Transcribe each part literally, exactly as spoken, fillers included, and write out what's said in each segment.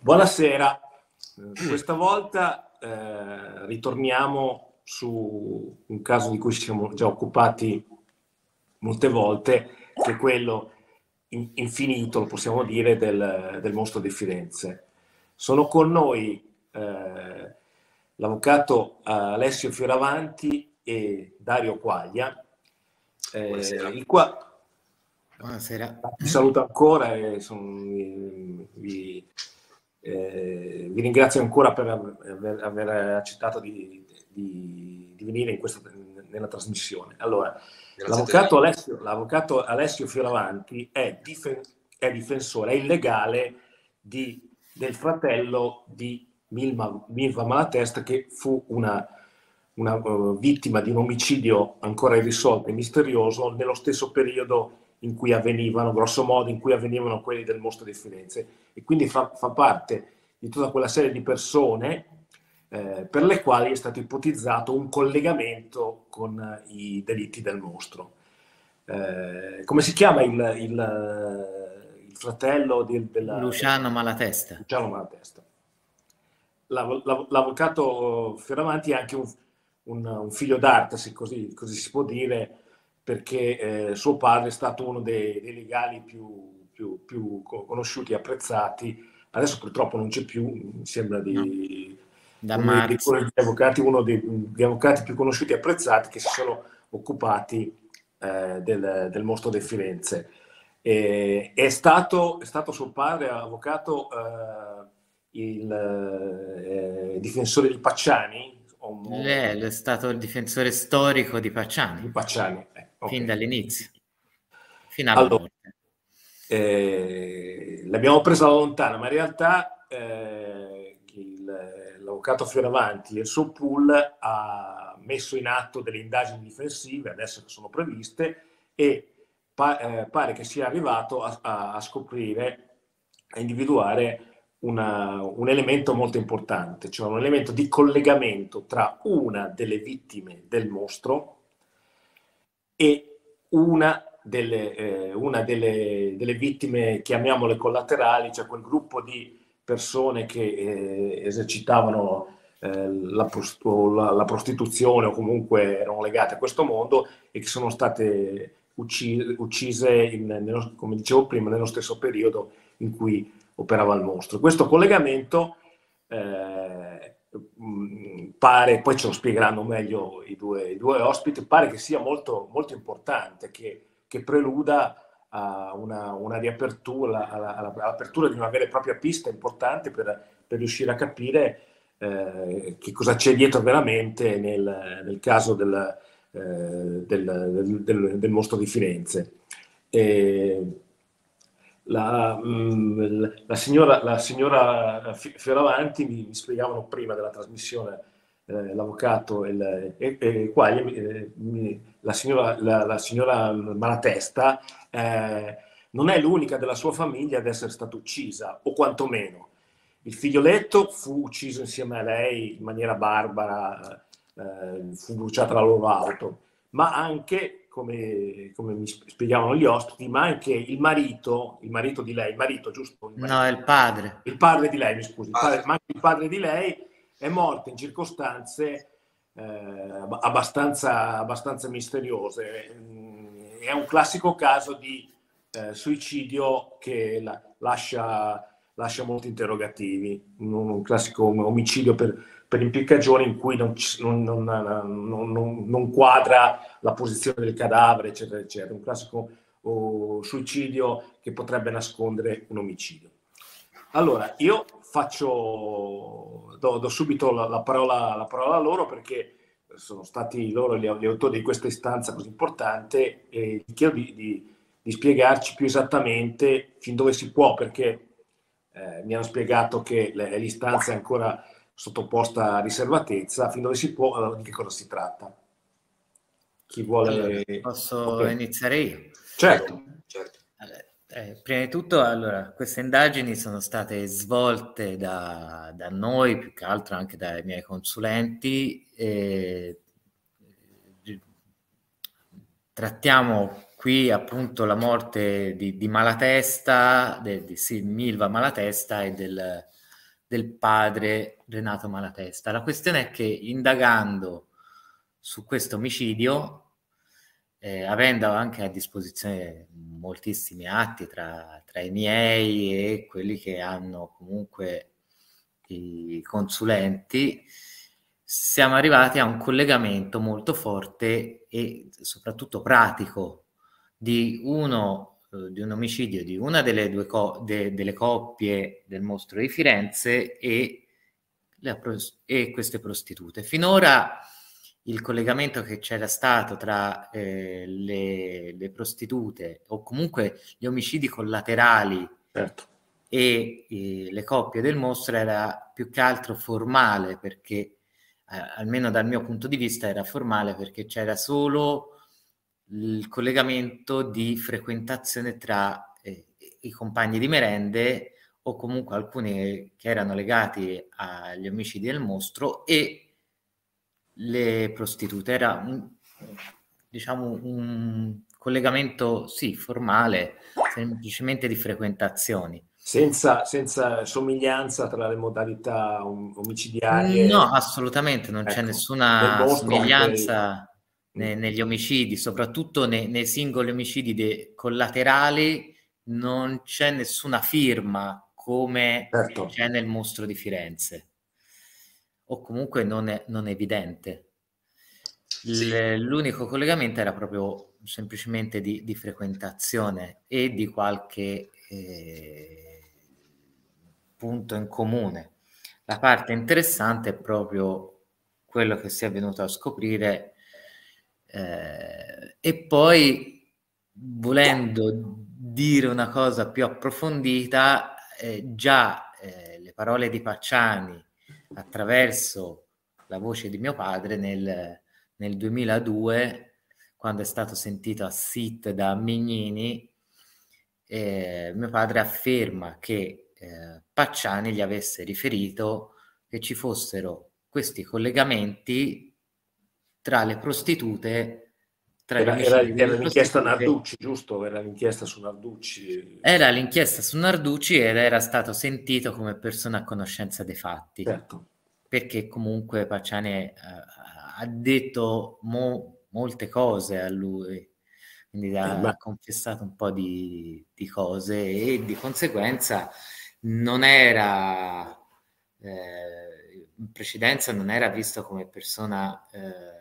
Buonasera, eh, questa volta eh, ritorniamo su un caso di cui ci siamo già occupati molte volte, che è quello in, infinito, lo possiamo dire, del, del mostro di Firenze. Sono con noi eh, l'avvocato Alessio Fioravanti e Dario Quaglia, eh, il qua... Buonasera. Vi saluto ancora e son, vi, vi, eh, vi ringrazio ancora per aver, aver accettato di, di, di venire in questa, nella trasmissione. Allora, l'avvocato Alessio, l'avvocato Alessio Fioravanti è, difen, è difensore, è il legale di, del fratello di Milva, Milva Malatesta, che fu una, una uh, vittima di un omicidio ancora irrisolto e misterioso nello stesso periodo in cui avvenivano, grosso modo, in cui avvenivano quelli del mostro di Firenze, e quindi fa, fa parte di tutta quella serie di persone eh, per le quali è stato ipotizzato un collegamento con eh, i delitti del mostro. Eh, come si chiama il, il, il fratello di, della, Luciano Malatesta. Luciano Malatesta. L'av, l'av, l'avvocato Fioravanti è anche un, un, un figlio d'arte, se così, così si può dire, perché eh, suo padre è stato uno dei, dei legali più, più, più conosciuti e apprezzati. Adesso purtroppo non c'è più, mi sembra di, da uno dei, dei avvocati, uno dei, degli avvocati più conosciuti e apprezzati che si sono occupati eh, del, del mostro di Firenze. E, è, stato, è stato suo padre, avvocato, eh, il eh, difensore di Pacciani. Lei è stato il difensore storico di Pacciani, di Pacciani. Eh, okay. Fin dall'inizio, fino alla allora, morte. Eh, l'abbiamo presa da lontano, ma in realtà eh, il, l'avvocato Fioravanti e il suo pool ha messo in atto delle indagini difensive, adesso che sono previste, e pa- eh, pare che sia arrivato a, a, a scoprire, a individuare una, un elemento molto importante, cioè un elemento di collegamento tra una delle vittime del mostro e una delle, eh, una delle, delle vittime, chiamiamole collaterali, cioè quel gruppo di persone che eh, esercitavano eh, la, prost- la, la prostituzione o comunque erano legate a questo mondo e che sono state uccise, uccise in, nello, come dicevo prima, nello stesso periodo in cui operava il mostro. Questo collegamento eh, pare, poi ce lo spiegheranno meglio i due, i due ospiti, pare che sia molto, molto importante, che, che preluda a una, una riapertura, alla, alla, all'apertura di una vera e propria pista importante per, per riuscire a capire eh, che cosa c'è dietro veramente nel, nel caso del, eh, del, del, del mostro di Firenze. E, La, la, signora, la signora Fioravanti mi, mi spiegavano prima della trasmissione eh, l'avvocato e, e, e qua eh, la, signora, la, la signora Malatesta eh, non è l'unica della sua famiglia ad essere stata uccisa, o quantomeno il figlioletto fu ucciso insieme a lei in maniera barbara, eh, fu bruciata la loro auto, ma anche Come, come mi spiegavano gli ospiti, ma anche il marito, il marito di lei, il marito, giusto? Il marito, no, è il padre. Il padre di lei, mi scusi, il padre, ma anche il padre di lei è morto in circostanze eh, abbastanza, abbastanza misteriose. È un classico caso di eh, suicidio che la, lascia, lascia molti interrogativi, un, un classico omicidio per per impiccagione in cui non, non, non, non, non quadra la posizione del cadavere, eccetera, eccetera. Un classico oh, suicidio che potrebbe nascondere un omicidio. Allora, io faccio, do, do subito la, la, parola, la parola a loro, perché sono stati loro gli, gli autori di questa istanza così importante, e gli chiedo di, di, di spiegarci più esattamente fin dove si può, perché eh, mi hanno spiegato che l'istanza è ancora sottoposta a riservatezza, fin dove si può, di che cosa si tratta. Chi vuole... Allora, posso okay. iniziare io? Certo. certo. Allora, eh, prima di tutto, allora, queste indagini sono state svolte da, da noi, più che altro anche dai miei consulenti. E, eh, trattiamo qui appunto la morte di, di Malatesta, de, di sì, Milva Malatesta e del del padre Renato Malatesta. La questione è che, indagando su questo omicidio, eh, avendo anche a disposizione moltissimi atti tra, tra i miei e quelli che hanno comunque i consulenti, siamo arrivati a un collegamento molto forte e soprattutto pratico di uno eh, di un omicidio di una delle due co- de- delle coppie del Mostro di Firenze e, la pros- e queste prostitute. Finora il collegamento che c'era stato tra eh, le, le prostitute o comunque gli omicidi collaterali, certo, e eh, le coppie del Mostro era più che altro formale, perché eh, almeno dal mio punto di vista era formale, perché c'era solo il collegamento di frequentazione tra eh, i compagni di merende o comunque alcuni che erano legati agli omicidi del Mostro e le prostitute. Era un, diciamo un collegamento sì formale, semplicemente di frequentazioni. senza, senza somiglianza tra le modalità om- No, omicidiarie, assolutamente non c'è ecco, del nessuna mostro magari. somiglianza Mm, ne- negli omicidi, soprattutto ne- nei singoli omicidi de- collaterali, non c'è nessuna firma come certo, c'è nel Mostro di Firenze, o comunque non è, non è evidente. Sì, Il- L'unico collegamento era proprio semplicemente di, di frequentazione e di qualche eh, punto in comune. La parte interessante è proprio quello che si è venuto a scoprire, eh, e poi, volendo dire una cosa più approfondita, eh, già eh, le parole di Pacciani attraverso la voce di mio padre nel, nel duemiladue, quando è stato sentito a S I T da Mignini, eh, mio padre afferma che eh, Pacciani gli avesse riferito che ci fossero questi collegamenti tra le prostitute, tra gli era, era, omicidi era delle l'inchiesta prostitute. Narducci, giusto? Era l'inchiesta su Narducci, Era l'inchiesta su Narducci ed era stato sentito come persona a conoscenza dei fatti, certo. perché comunque Pacciani eh, ha detto mo- molte cose a lui, quindi Eh, ha ma confessato un po' di, di cose e di conseguenza non era, eh, in precedenza non era visto come persona, eh,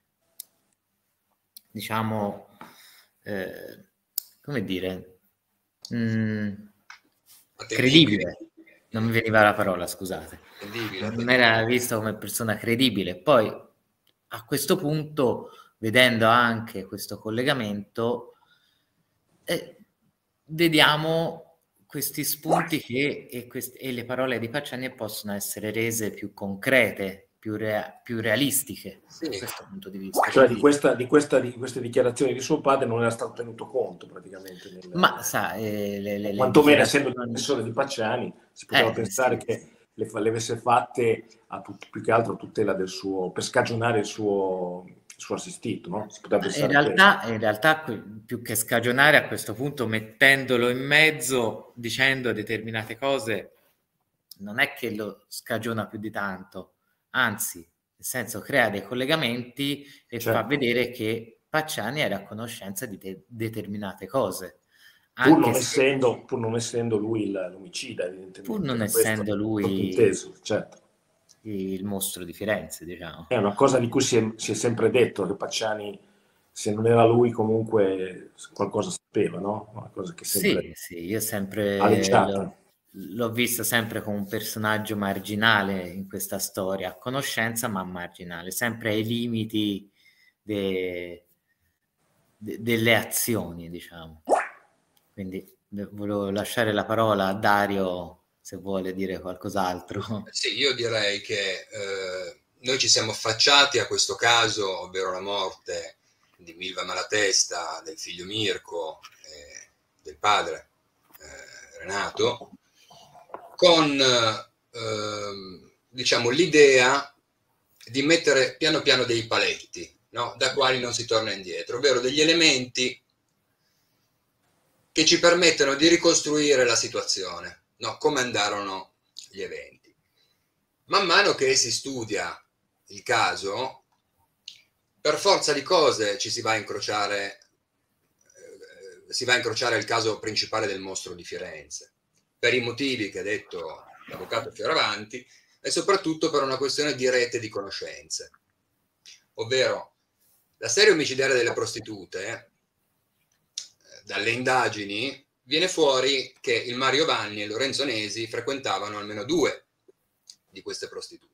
diciamo, eh, come dire, mh, credibile. Non mi veniva la parola, scusate. attendibile, Non era visto come persona credibile. Poi, a questo punto, vedendo anche questo collegamento, eh, vediamo questi spunti che, e, quest- e le parole di Pacciani possono essere rese più concrete, più, rea- più realistiche da sì. questo punto di vista. cioè di, Quindi, questa, di, questa, di queste dichiarazioni di suo padre non era stato tenuto conto praticamente, ma nel, sa, eh, le, le- le quantomeno essendo il dichiarazioni... professore di Pacciani, si poteva Eh, pensare sì, che le, fa- le avesse fatte a tut- più che altro a tutela del suo, per scagionare il suo, il suo assistito, no? Si poteva in pensare a questo. realtà, in realtà, que- più che scagionare a questo punto, mettendolo in mezzo, dicendo determinate cose, non è che lo scagiona più di tanto, anzi, nel senso crea dei collegamenti e fa Certo. vedere che Pacciani era a conoscenza di de- determinate cose, Pur anche non se, essendo, pur non essendo lui il- l'omicida, pur evidentemente, non era questo essendo lui sottinteso, certo. il mostro di Firenze, diciamo. È una cosa di cui si è, si è sempre detto, che Pacciani, se non era lui, comunque qualcosa sapeva, no? Una cosa che è sempre Sì, sì, io sempre aleggiata. l'ho, l'ho visto sempre come un personaggio marginale in questa storia, a conoscenza ma marginale, sempre ai limiti de- de- delle azioni, diciamo. Quindi eh, volevo lasciare la parola a Dario se vuole dire qualcos'altro. Sì, io direi che eh, noi ci siamo affacciati a questo caso, ovvero la morte di Milva Malatesta, del figlio Mirko, e del padre eh, Renato, con eh, diciamo l'idea di mettere piano piano dei paletti, no? Da quali non si torna indietro, ovvero degli elementi che ci permettono di ricostruire la situazione, no? Come andarono gli eventi. Man mano che si studia il caso, per forza di cose ci si va a incrociare, eh, si va a incrociare il caso principale del mostro di Firenze, per i motivi che ha detto l'avvocato Fioravanti e soprattutto per una questione di rete di conoscenze. Ovvero, la serie omicidiaria delle prostitute, eh, dalle indagini, viene fuori che il Mario Vanni e Lorenzo Nesi frequentavano almeno due di queste prostitute.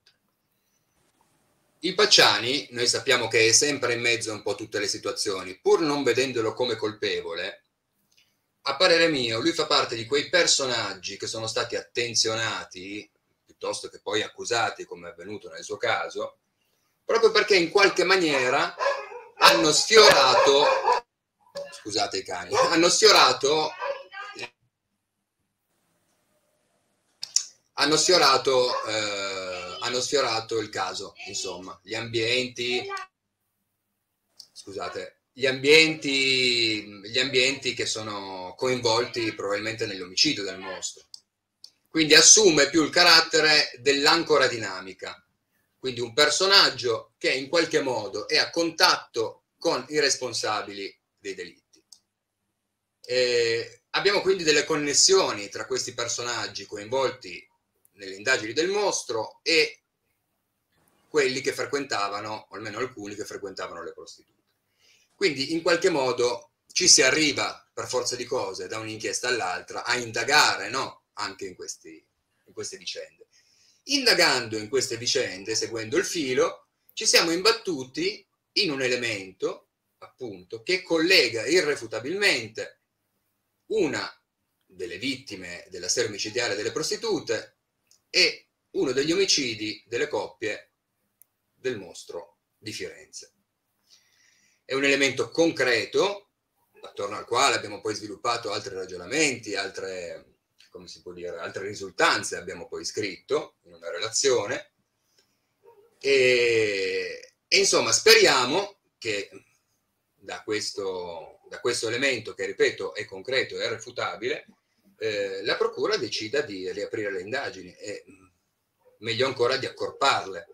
Il Pacciani, noi sappiamo che è sempre in mezzo a un po' tutte le situazioni, pur non vedendolo come colpevole, a parere mio, lui fa parte di quei personaggi che sono stati attenzionati, piuttosto che poi accusati, come è avvenuto nel suo caso, proprio perché in qualche maniera hanno sfiorato, scusate i cani, hanno sfiorato, hanno sfiorato, eh, hanno sfiorato il caso, insomma, gli ambienti, scusate, gli ambienti, gli ambienti che sono coinvolti probabilmente nell'omicidio del mostro. Quindi assume più il carattere dell'ancora dinamica. Quindi un personaggio che in qualche modo è a contatto con i responsabili dei delitti. E abbiamo quindi delle connessioni tra questi personaggi coinvolti nelle indagini del mostro e quelli che frequentavano, o almeno alcuni che frequentavano le prostitute. Quindi in qualche modo ci si arriva per forza di cose da un'inchiesta all'altra a indagare, no? Anche in, questi, in queste vicende. Indagando in queste vicende, seguendo il filo, ci siamo imbattuti in un elemento, appunto, che collega irrefutabilmente una delle vittime della serie omicidiaria delle prostitute e uno degli omicidi delle coppie del mostro di Firenze. È un elemento concreto, attorno al quale abbiamo poi sviluppato altri ragionamenti, altre, come si può dire, altre risultanze abbiamo poi scritto in una relazione e, e insomma speriamo che da questo, da questo elemento, che ripeto è concreto e irrefutabile, eh, la procura decida di riaprire le indagini e meglio ancora di accorparle.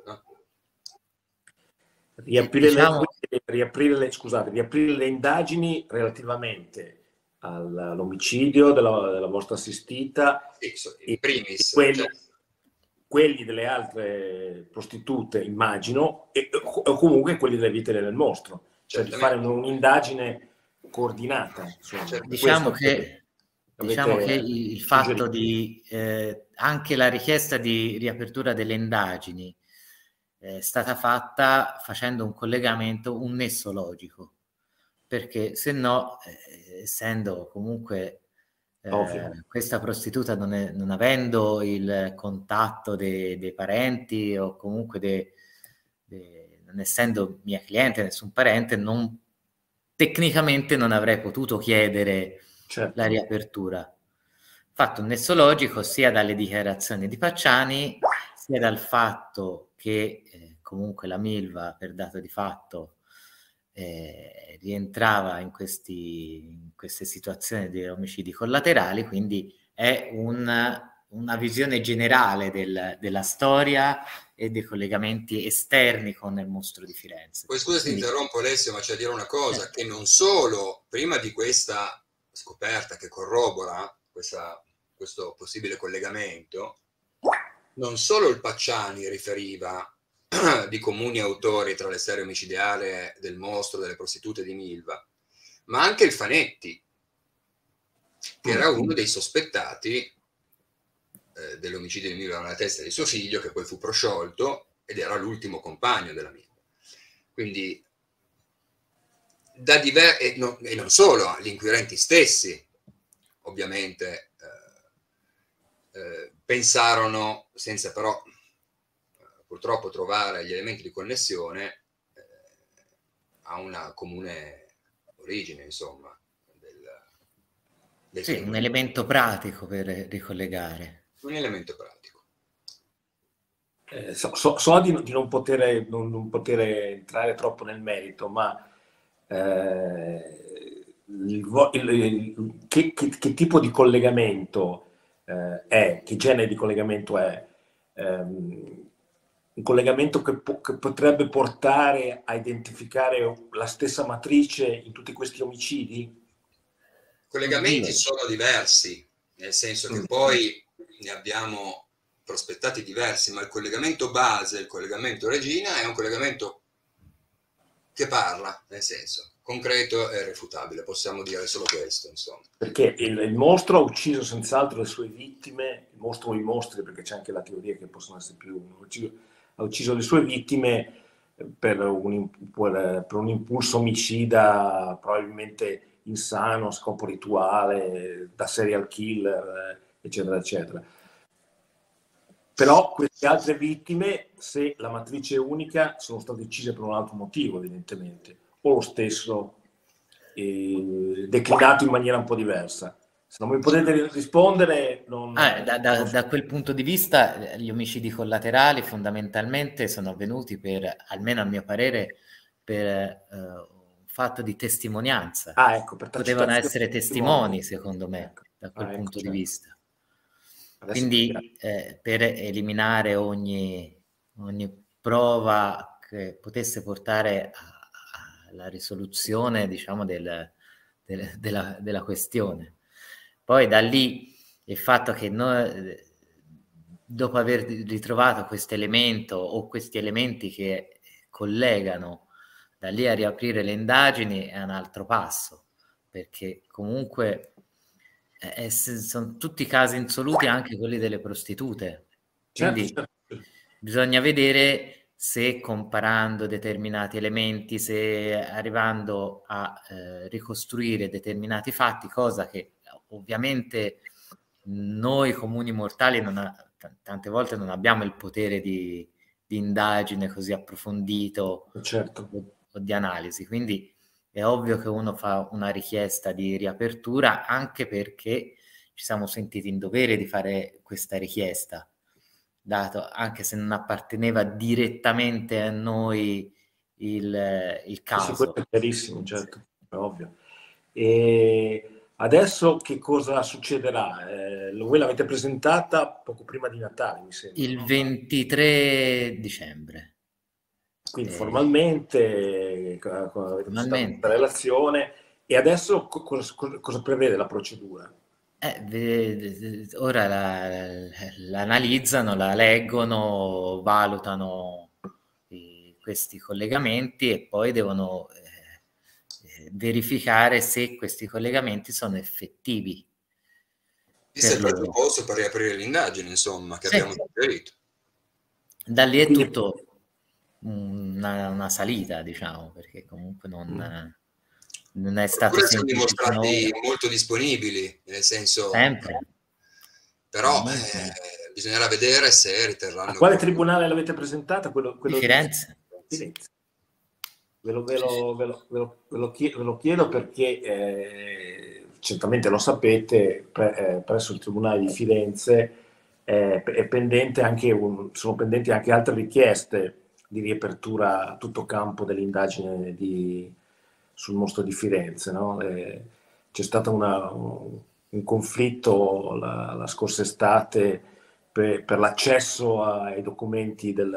Riaprire, diciamo... le, riaprire, le, scusate, riaprire le indagini relativamente all'omicidio della, della vostra assistita sì, in primis, e quelli, cioè... quelli delle altre prostitute, immagino, e, o comunque quelli delle vittime del mostro, cioè di fare un'indagine coordinata. Insomma. Certo. Diciamo che, diciamo che il fatto suggerito. di eh, anche la richiesta di riapertura delle indagini è stata fatta facendo un collegamento, un nesso logico, perché se no, eh, essendo comunque eh, questa prostituta non, è, non avendo il contatto dei, dei parenti o comunque de, de, non essendo mia cliente, nessun parente, non, tecnicamente non avrei potuto chiedere certo. la riapertura. Fatto un nesso logico sia dalle dichiarazioni di Pacciani sia dal fatto che eh, comunque la Milva per dato di fatto eh, rientrava in, questi, in queste situazioni di omicidi collaterali, quindi è un, una visione generale del, della storia e dei collegamenti esterni con il mostro di Firenze. Poi scusa se ti interrompo Alessio, ma c'è da dire una cosa, eh. che non solo prima di questa scoperta che corrobora questa, questo possibile collegamento, non solo il Pacciani riferiva di comuni autori tra le serie omicidiarie del mostro, delle prostitute di Milva, ma anche il Fanetti, che era uno dei sospettati eh, dell'omicidio di Milva nella testa di suo figlio, che poi fu prosciolto ed era l'ultimo compagno della Milva. Quindi, da diver- e, no, e non solo, gli inquirenti stessi, ovviamente, eh, eh, pensarono, senza però purtroppo trovare gli elementi di connessione, eh, a una comune origine, insomma. Del, del sì, un elemento pratico per ricollegare. Un elemento pratico. Eh, so, so, so di, di non, poter, non, non poter entrare troppo nel merito, ma eh, il, il, il, che, che, che tipo di collegamento eh, è, che genere di collegamento è? ehm, un collegamento che, po- che potrebbe portare a identificare la stessa matrice in tutti questi omicidi? I collegamenti Oddio. sono diversi, nel senso che Mm. poi ne abbiamo prospettati diversi, ma il collegamento base, il collegamento regina, è un collegamento che parla, nel senso concreto e irrefutabile, possiamo dire solo questo, insomma. Perché il, il mostro ha ucciso senz'altro le sue vittime, il mostro o i mostri, perché c'è anche la teoria che possono essere più uno, ha ucciso, ha ucciso le sue vittime per un, per, per un impulso omicida probabilmente insano, a scopo rituale, da serial killer, eccetera, eccetera. Però queste altre vittime, se la matrice è unica, sono state uccise per un altro motivo, evidentemente, o lo stesso eh, declinato in maniera un po' diversa. Se non mi potete rispondere, non... Ah, da, da- non so. da quel punto di vista, gli omicidi collaterali fondamentalmente sono avvenuti per, almeno a mio parere, per eh, un fatto di testimonianza. Ah, ecco, per Potevano tacitazione essere testimoni, secondo me, ecco. da quel Ah, ecco, punto di certo. vista. Adesso è più chiaro. Quindi eh, per eliminare ogni, ogni prova che potesse portare a- alla risoluzione, diciamo, del- del- della, della questione. Poi da lì il fatto che noi, dopo aver ritrovato questo elemento o questi elementi che collegano, da lì a riaprire le indagini è un altro passo, perché comunque eh, sono tutti casi insoluti, anche quelli delle prostitute. Quindi Certo, certo. bisogna vedere se comparando determinati elementi, se arrivando a eh, ricostruire determinati fatti, cosa che ovviamente noi comuni mortali non ha, t- tante volte non abbiamo il potere di, di indagine così approfondito Certo. o, o di analisi, quindi è ovvio che uno fa una richiesta di riapertura, anche perché ci siamo sentiti in dovere di fare questa richiesta, dato anche se non apparteneva direttamente a noi il, il Sì, caso. questo è chiarissimo, certo, è ovvio. E adesso che cosa succederà? Eh, voi l'avete presentata poco prima di Natale, mi sembra, Il no? ventitré dicembre. Quindi Eh, formalmente, co- co- avete presentato formalmente. questa relazione e adesso co- cosa, cosa- cosa prevede la procedura? Eh, ve- ora la, la analizzano, la leggono, valutano i- questi collegamenti e poi devono eh, eh, verificare se questi collegamenti sono effettivi Questo è per il loro. presupposto per riaprire l'indagine, insomma, che Sì. abbiamo suggerito. Da lì è Quindi- tutto una, una salita, diciamo, perché comunque non, Mm. non è stato Oppure siamo semplice dimostrati finora. molto disponibili, nel senso, Sempre. però Molto. eh, bisognerà vedere se riterranno... A quale tribunale l'avete presentata? Quello, Di quello Firenze. Firenze. Ve lo, ve lo- ve lo- ve lo- ve lo chie- ve lo chiedo perché eh, certamente lo sapete, pre- eh, presso il Tribunale di Firenze eh, è pendente anche un- sono pendenti anche altre richieste di riapertura a tutto campo dell'indagine di- sul mostro di Firenze. No? Eh, c'è stato una- un, un conflitto la, la scorsa estate per, per l'accesso ai documenti del,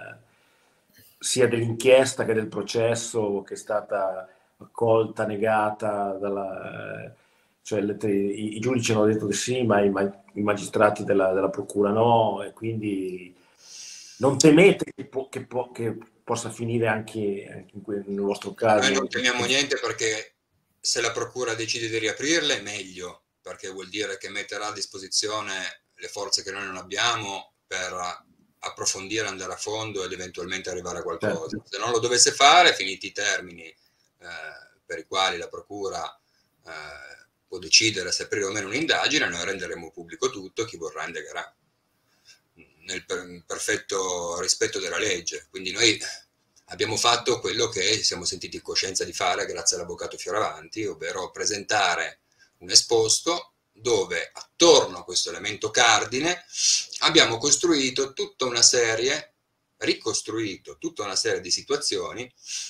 sia dell'inchiesta che del processo, che è stata accolta, negata, dalla, cioè le, i, i giudici hanno detto di sì, ma i, i magistrati della, della procura no, e quindi non temete che, po, che, po, che possa finire anche, anche in que, nel vostro caso? Noi non temiamo niente, perché se la procura decide di riaprirle, meglio, perché vuol dire che metterà a disposizione le forze che noi non abbiamo per approfondire, andare a fondo ed eventualmente arrivare a qualcosa. Certo. Se non lo dovesse fare, finiti i termini eh, per i quali la procura eh, può decidere se aprire o meno un'indagine, noi renderemo pubblico tutto, chi vorrà indagherà nel per- perfetto rispetto della legge. Quindi noi abbiamo fatto quello che ci siamo sentiti in coscienza di fare grazie all'avvocato Fioravanti, ovvero presentare un esposto dove attorno a questo elemento cardine abbiamo costruito tutta una serie, ricostruito tutta una serie di situazioni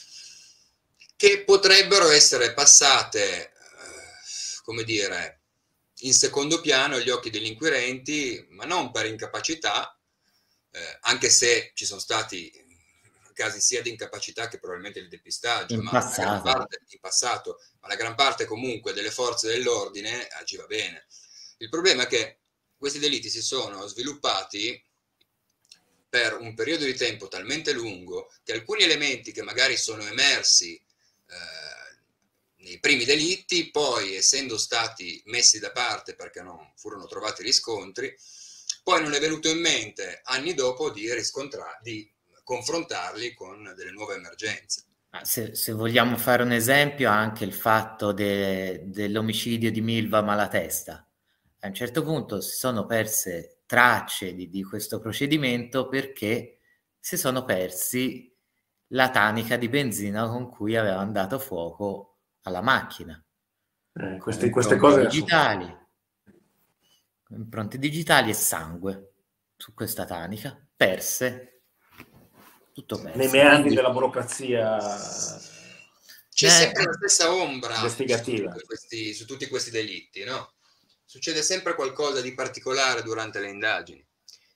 che potrebbero essere passate, eh, come dire, in secondo piano agli occhi degli inquirenti, ma non per incapacità, eh, anche se ci sono stati casi sia di incapacità che probabilmente di depistaggio, in ma passato. la gran parte, in passato, ma la gran parte comunque delle forze dell'ordine agiva bene. Il problema è che questi delitti si sono sviluppati per un periodo di tempo talmente lungo che alcuni elementi che magari sono emersi eh, nei primi delitti, poi essendo stati messi da parte perché non furono trovati riscontri, poi non è venuto in mente anni dopo di riscontrare, di confrontarli con delle nuove emergenze. Se, se vogliamo fare un esempio, anche il fatto de, dell'omicidio di Milva Malatesta. A un certo punto si sono perse tracce di, di questo procedimento perché si sono persi la tanica di benzina con cui avevano dato fuoco alla macchina. Eh, queste, queste cose digitali, sono... impronte digitali e sangue su questa tanica, perse, tutto perso. Nei meandri Quindi... della burocrazia c'è eh, sempre la stessa ombra investigativa su tutti, questi, su tutti questi delitti, no? Succede sempre qualcosa di particolare durante le indagini.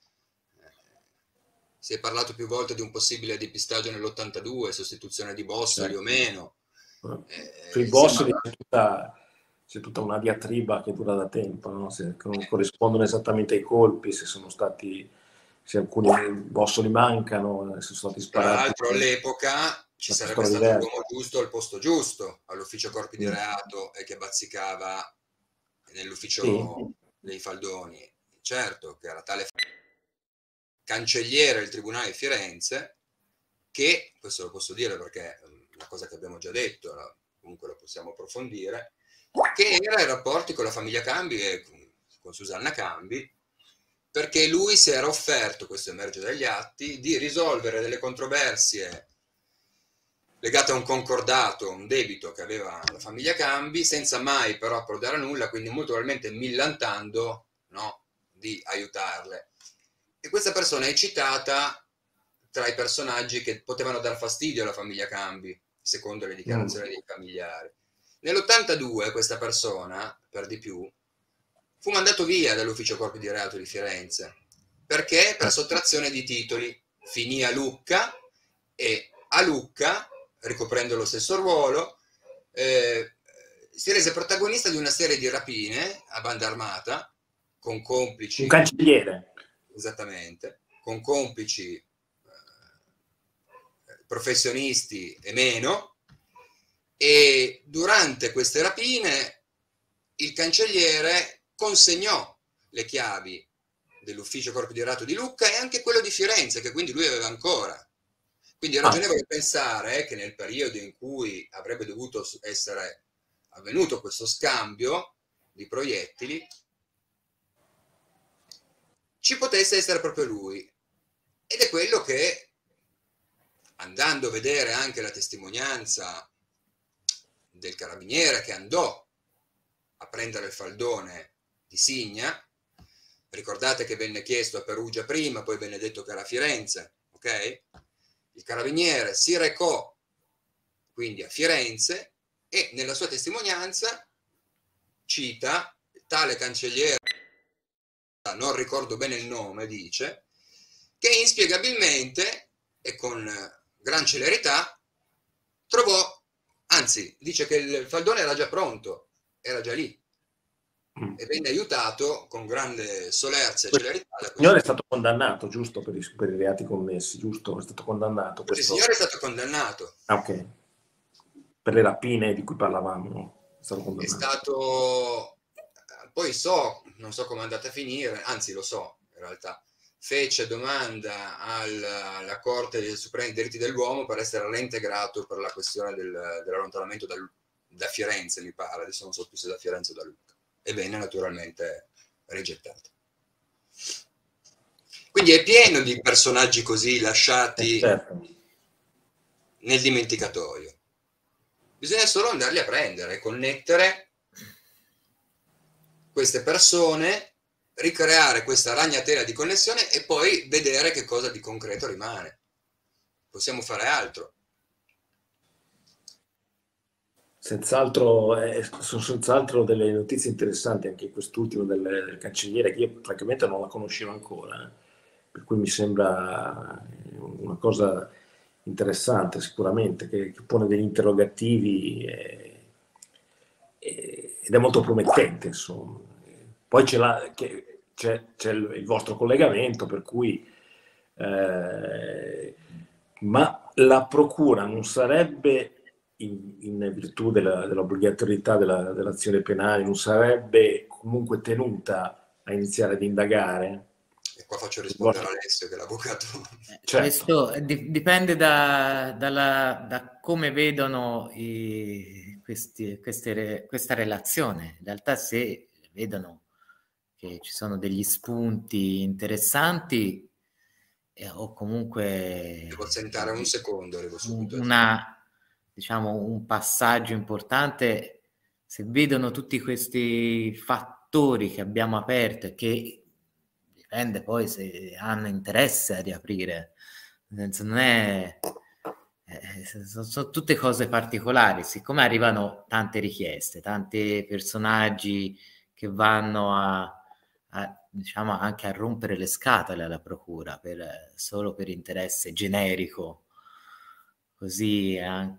Si è parlato più volte di un possibile depistaggio nell'ottantadue, sostituzione di Bossoli certo. o meno. Eh, Sui Bossoli c'è tutta, c'è tutta una diatriba che dura da tempo, no? Se non corrispondono esattamente ai colpi, se sono stati, se alcuni Bossoli mancano, se sono stati sparati. Tra l'altro all'epoca ci sarebbe stato diversa. L'uomo giusto al posto giusto, all'ufficio corpi di reato e che bazzicava nell'ufficio sì. dei Faldoni. Certo che era tale cancelliere del Tribunale di Firenze che, questo lo posso dire perché è una cosa che abbiamo già detto, comunque lo possiamo approfondire, che era i rapporti con la famiglia Cambi e con Susanna Cambi, perché lui si era offerto, questo emerge dagli atti, di risolvere delle controversie legate a un concordato, un debito che aveva la famiglia Cambi, senza mai però approdare a nulla, quindi molto probabilmente millantando, no, di aiutarle. E questa persona è citata tra i personaggi che potevano dar fastidio alla famiglia Cambi, secondo le dichiarazioni mm. dei familiari. Nell'ottantadue questa persona, per di più, fu mandato via dall'ufficio corpi di reato di Firenze, perché per sottrazione di titoli finì a Lucca e a Lucca, ricoprendo lo stesso ruolo, eh, si rese protagonista di una serie di rapine a banda armata, con complici... Un cancelliere. Esattamente, con complici eh, professionisti e meno, e durante queste rapine il cancelliere consegnò le chiavi dell'ufficio corpi di reato di Lucca e anche quello di Firenze, che quindi lui aveva ancora. Quindi è ragionevole ah. pensare che nel periodo in cui avrebbe dovuto essere avvenuto questo scambio di proiettili ci potesse essere proprio lui. Ed è quello che, andando a vedere anche la testimonianza del carabiniere che andò a prendere il faldone di Signa, ricordate che venne chiesto a Perugia prima, poi venne detto che era a Firenze, ok? Il carabiniere si recò quindi a Firenze e nella sua testimonianza cita tale cancelliere, non ricordo bene il nome, dice che inspiegabilmente e con gran celerità trovò, anzi dice che il faldone era già pronto, era già lì mm. e venne aiutato con grande solerzia e celerità. Il signore è stato condannato, giusto, per i, per i reati commessi, giusto? È stato condannato. Questo... Il signore è stato condannato. Ah, ok. Per le rapine di cui parlavamo. È stato condannato. È stato... Poi so, non so come è andata a finire, anzi lo so in realtà, fece domanda al, alla Corte dei Supremi diritti dell'uomo per essere reintegrato per la questione del, dell'allontanamento da, da Firenze, mi pare, adesso non so più se da Firenze o da Lucca, e venne naturalmente rigettato. Quindi è pieno di personaggi così lasciati eh, certo. nel dimenticatoio. Bisogna solo andarli a prendere e connettere queste persone, ricreare questa ragnatela di connessione e poi vedere che cosa di concreto rimane. Possiamo fare altro. Senz'altro, eh, sono senz'altro delle notizie interessanti, anche quest'ultimo del, del cancelliere, che io francamente non la conoscevo ancora. Eh. Per cui mi sembra una cosa interessante sicuramente, che, che pone degli interrogativi e, e, ed è molto promettente, insomma. Poi c'è, la, che, c'è, c'è il, il vostro collegamento, per cui eh, ma la procura non sarebbe, in, in virtù della, dell'obbligatorietà della, dell'azione penale, non sarebbe comunque tenuta a iniziare ad indagare? E qua faccio rispondere a Alessio, che è l'avvocato. Certo. Questo di, dipende da, dalla, da come vedono i, questi, queste, questa relazione. In realtà, se vedono che ci sono degli spunti interessanti, eh, o comunque devo sentare un secondo, arrivo subito. Una, diciamo, un passaggio importante, se vedono tutti questi fattori che abbiamo aperto e che dipende poi se hanno interesse a riaprire, nel senso, non è, eh, sono, sono tutte cose particolari, siccome arrivano tante richieste, tanti personaggi che vanno a, a diciamo anche a rompere le scatole alla procura per, solo per interesse generico, così eh,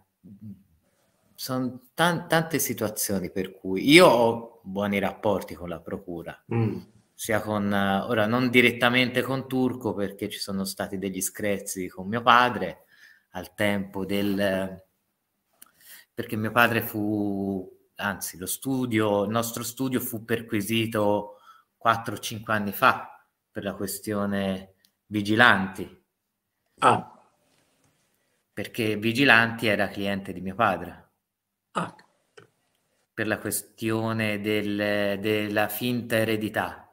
sono tan- tante situazioni per cui io ho buoni rapporti con la procura, mm. sia con, ora non direttamente con Turco, perché ci sono stati degli screzi con mio padre al tempo del, perché mio padre fu, anzi lo studio, il nostro studio fu perquisito quattro o cinque anni fa per la questione Vigilanti. Ah. Perché Vigilanti era cliente di mio padre. Ah. Per la questione del, della finta eredità.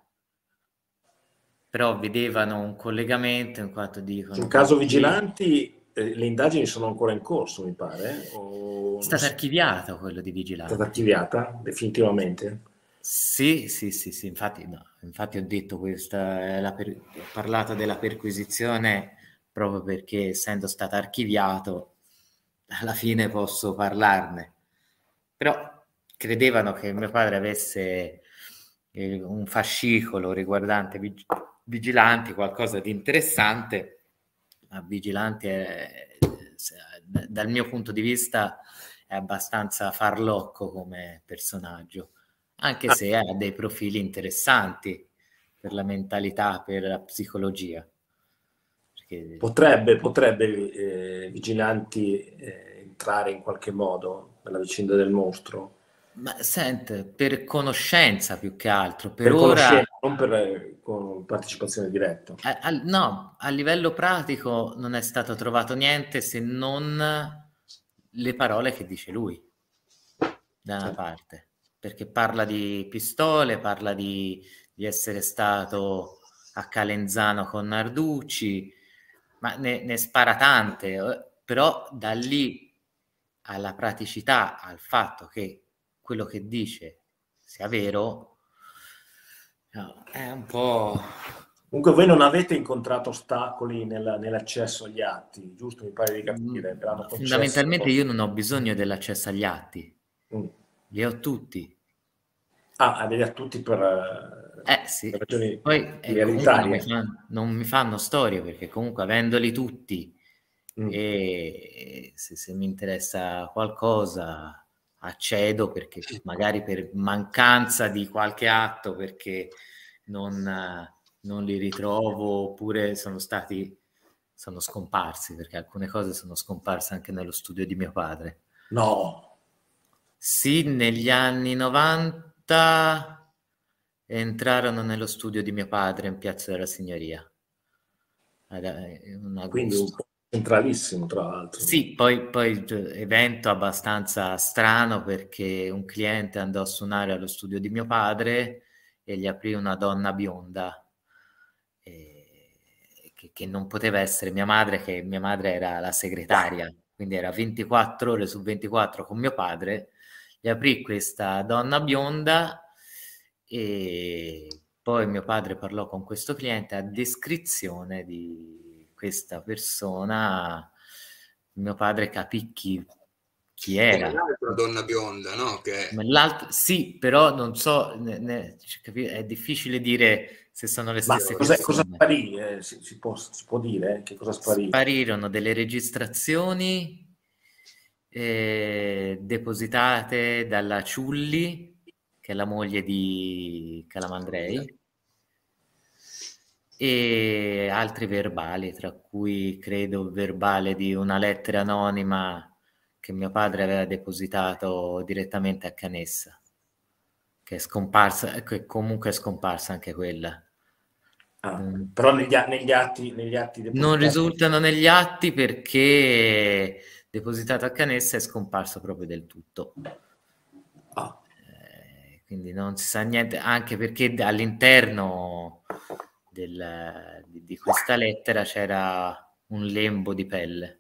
Però vedevano un collegamento in quanto dicono... Sul caso Vigilanti eh, le indagini sono ancora in corso, mi pare. O... È stato archiviato quello di Vigilanti. È stata archiviata, definitivamente? Sì, sì, sì, sì. Infatti, no. Infatti ho detto questa, la per... ho parlato della perquisizione proprio perché, essendo stato archiviato, alla fine posso parlarne. Però credevano che mio padre avesse eh, un fascicolo riguardante vig- Vigilanti, qualcosa di interessante, ma Vigilanti è, dal mio punto di vista, è abbastanza farlocco come personaggio, anche se ha dei profili interessanti per la mentalità, per la psicologia. Perché... Potrebbe, potrebbe eh, Vigilanti eh, entrare in qualche modo nella vicenda del mostro? Ma sente, per conoscenza più che altro, per, per ora... conoscenza, non per con partecipazione diretta. A, a, no, a livello pratico non è stato trovato niente se non le parole che dice lui, da una parte, perché parla di pistole, parla di, di essere stato a Calenzano con Narducci, ma ne, ne spara tante, però da lì alla praticità, al fatto che quello che dice sia vero, no, è un po'... Comunque voi non avete incontrato ostacoli nella, nell'accesso agli atti, giusto? Mi pare di capire. Mm, fondamentalmente io non ho bisogno dell'accesso agli atti, mm. li ho tutti. Ah, li ha tutti per, eh, sì. per ragioni Poi eh, non, mi fanno, non mi fanno storie, perché comunque avendoli tutti, mm. e se, se mi interessa qualcosa accedo, perché magari per mancanza di qualche atto, perché non... non li ritrovo, oppure sono stati, sono scomparsi, perché alcune cose sono scomparse anche nello studio di mio padre. No. Sì, negli anni novanta entrarono nello studio di mio padre in Piazza della Signoria. Un Quindi un po' centralissimo, tra l'altro. Sì, poi, poi evento abbastanza strano, perché un cliente andò a suonare allo studio di mio padre e gli aprì una donna bionda, Che, che non poteva essere mia madre, che mia madre era la segretaria, quindi era ventiquattro ore su ventiquattro con mio padre. Gli aprì questa donna bionda e poi mio padre parlò con questo cliente. A descrizione di questa persona mio padre capì chi, chi era. L'altra donna bionda, no? Che... L'altro, sì, però non so, ne, ne, è difficile dire se sono le Ma stesse cosa, persone. cosa sparì? Eh, si, si può, si può dire? Eh? Che cosa sparì? Sparirono delle registrazioni eh, depositate dalla Ciulli, che è la moglie di Calamandrei, e altri verbali, tra cui credo il verbale di una lettera anonima che mio padre aveva depositato direttamente a Canessa, che è scomparsa, che comunque è scomparsa anche quella. Ah, Mm. però negli, negli atti, negli atti Non depositati... risultano negli atti perché depositato a Canessa è scomparso proprio del tutto. Ah. Eh, quindi non si sa niente, anche perché all'interno del, di, di questa lettera c'era un lembo di pelle.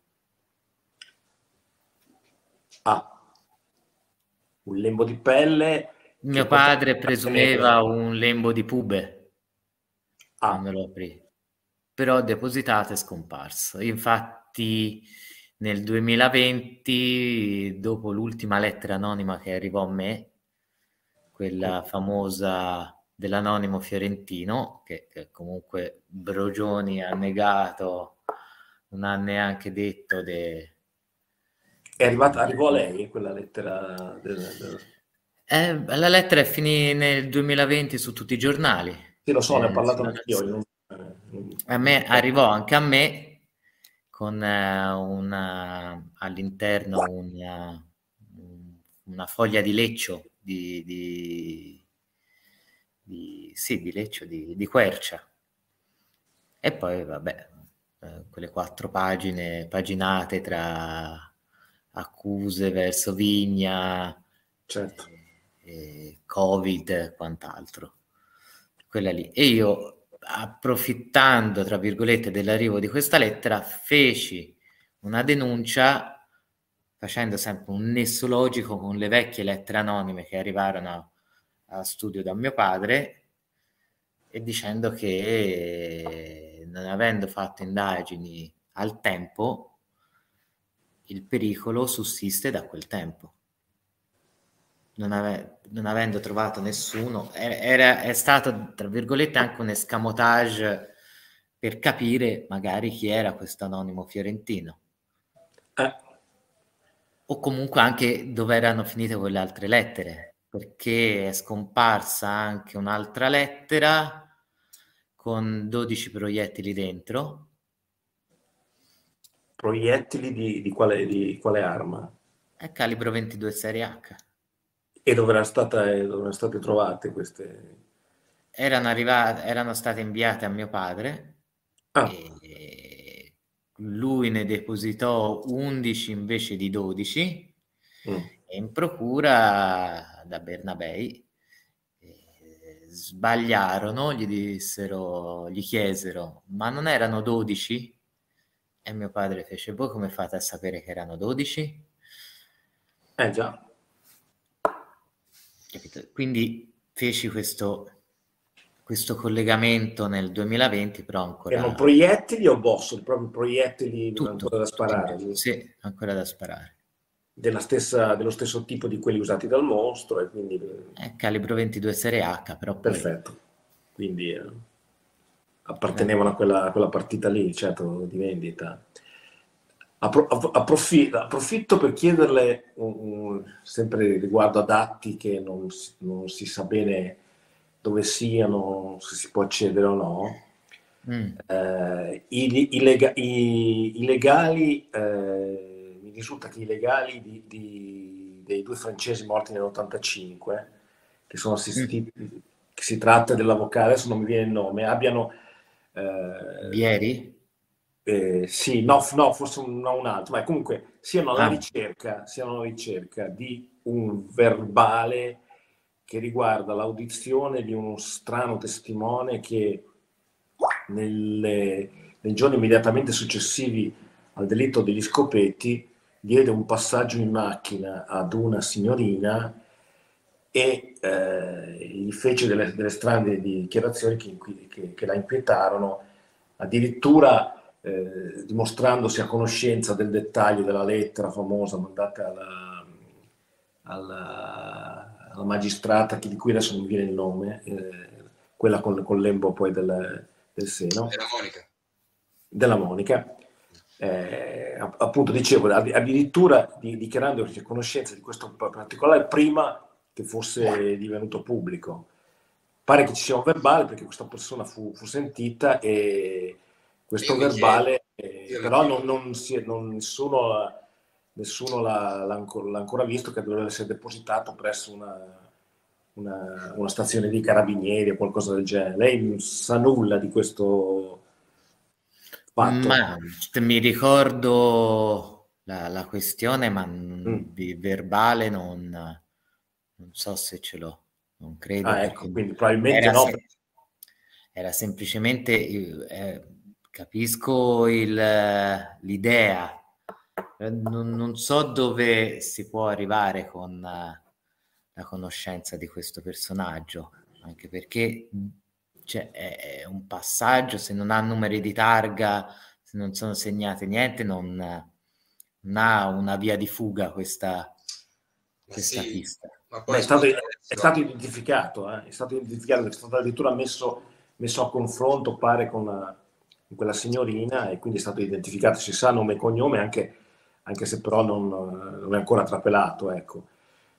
Ah, un lembo di pelle. Mio che padre poteva presumeva tenere... un lembo di pube Ah. quando lo aprì, però depositato è scomparso. Infatti nel duemilaventi, dopo l'ultima lettera anonima che arrivò a me, quella famosa dell'anonimo fiorentino, che, che comunque Brogioni ha negato, non ha neanche detto de... È arrivata, arrivò a lei quella lettera? Del, del... Eh, la lettera è finita nel duemilaventi su tutti i giornali. Sì, lo so, ne ho Eh, parlato sulla anch'io. Nazione. Non, non, A me arrivò anche a me con eh, una, all'interno una, una foglia di leccio di, di, di, sì, di leccio di, di quercia, e poi vabbè, eh, quelle quattro pagine paginate tra accuse verso Vigna, certo. e, e Covid e quant'altro, quella lì. E io, approfittando tra virgolette dell'arrivo di questa lettera, feci una denuncia facendo sempre un nesso logico con le vecchie lettere anonime che arrivarono a, a studio da mio padre, e dicendo che non avendo fatto indagini al tempo, il pericolo sussiste da quel tempo. Non, ave- non avendo trovato nessuno, era, è stato tra virgolette anche un escamotage per capire magari chi era questo anonimo fiorentino, Eh. o comunque anche dove erano finite quelle altre lettere, perché è scomparsa anche un'altra lettera con dodici proiettili dentro. Proiettili di, di, quale, di quale arma? È calibro ventidue serie H. E dove erano state, dove erano state trovate queste? Erano arrivate, erano state inviate a mio padre, Ah. e lui ne depositò undici invece di dodici, mm. e in procura da Bernabei eh, sbagliarono, gli dissero, gli chiesero, ma non erano dodici? E mio padre fece, voi come fate a sapere che erano dodici? Eh già. Capito? Quindi feci questo, questo collegamento nel duemilaventi, però ancora... Erano proiettili o boss? Proprio proiettili tutto, ancora da sparare? tutto, sì, ancora da sparare. Della stessa, dello stesso tipo di quelli usati dal mostro, e quindi... È calibro ventidue serie H, però poi... Perfetto. Quindi eh, appartenevano eh. a, quella, a quella partita lì, certo, di vendita. Appro- approfitto, approfitto per chiederle, un, un, sempre riguardo ad atti che non, non si sa bene dove siano, se si può accedere o no, mm. eh, i, i, lega, i, i legali, eh, mi risulta che i legali di, di, dei due francesi morti nell'ottantacinque, che sono assistiti, mm. che si tratta dell'avvocato, adesso non mi viene il nome, abbiano... Eh, Vieri? Eh, sì, no, no, forse un, no, un altro, ma comunque siano alla ah. ricerca, siano alla ricerca di un verbale che riguarda l'audizione di uno strano testimone che nelle, nei giorni immediatamente successivi al delitto degli scopetti diede un passaggio in macchina ad una signorina e eh, gli fece delle, delle strane dichiarazioni che, che, che la inquietarono, addirittura Eh, dimostrandosi a conoscenza del dettaglio della lettera famosa mandata alla, alla, alla magistrata, che, di cui adesso non mi viene il nome, eh, quella con, con l'embo poi del, del seno. Della Monica. Della Monica. Eh, appunto dicevo, addirittura dichiarando che conoscenza di questo particolare prima che fosse divenuto pubblico. Pare che ci sia un verbale perché questa persona fu, fu sentita e questo Io verbale chiedo, eh, però non, non si, non, nessuno, nessuno l'ha, l'ha, ancora, l'ha ancora visto, che doveva essere depositato presso una, una, una stazione di carabinieri o qualcosa del genere. Lei non sa nulla di questo fatto? Ma mi ricordo la, la questione, ma Mm. di verbale non, non so se ce l'ho, non credo. Ah, ecco, quindi probabilmente era, no. se, era semplicemente, eh, capisco il, l'idea, non, non so dove si può arrivare con la conoscenza di questo personaggio, anche perché cioè, è, è un passaggio, se non ha numeri di targa, se non sono segnate niente, non, non ha una via di fuga questa, questa sì, pista. Ma poi Beh, è, stato, è stato identificato, eh? è stato identificato, è stato addirittura messo, messo a confronto, pare, con, la, con quella signorina, e quindi è stato identificato, si sa nome e cognome, anche, anche se però non, non è ancora trapelato, ecco.